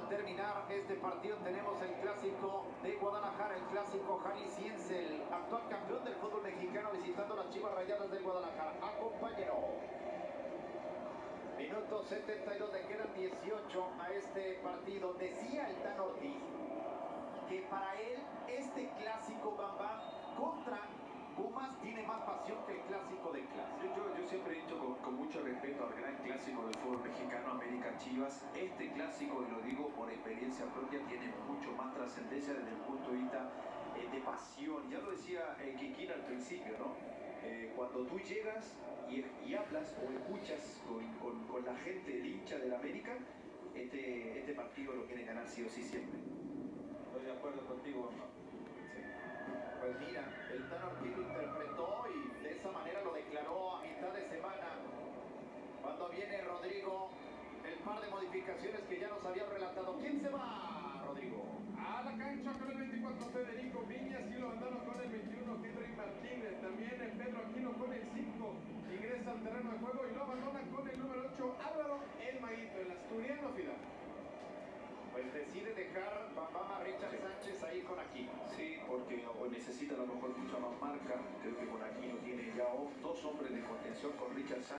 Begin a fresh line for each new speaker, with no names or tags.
terminar este partido tenemos el clásico de Guadalajara, el clásico jalisciense, el actual campeón del fútbol mexicano visitando las Chivas Rayadas del Guadalajara. Acompáñenos. Minuto 72, le quedan 18 a este partido. Decía el Tan Ortiz que para él este clásico Bamba contra Pumas tiene más pasión que el clásico de clase.
Yo siempre he dicho con mucho respeto al gran clásico del fútbol mexicano, América Chivas. Este clásico, y lo digo por experiencia propia, tiene mucho más trascendencia desde el punto de vista de pasión. Ya lo decía Kikín al principio, ¿no? Cuando tú llegas y hablas o escuchas con la gente, el hincha del América, este partido lo quiere ganar sí o sí siempre.
Estoy de acuerdo contigo, ¿no?
Sí. Pues mira, el Tan Ortiz lo interpretó y de esa manera lo declaró a mitad de semana. Cuando viene Rodrigo, el par de modificaciones que ya nos había relatado. ¿Quién se va, Rodrigo?
A la cancha con el 24 Federico Viñas y lo mandaron con el 21 Henry Martínez. También el Pedro Aquino con el 5 ingresa al terreno de juego y lo abandona con el número 8 Álvaro El Maguito, el asturiano Fidal.
Pues decide dejar Bambam a Richard Sánchez ahí con Aquino.
Sí, porque necesita a lo mejor mucha más marca. Creo que con Aquino tiene ya dos hombres de contención con Richard Sánchez.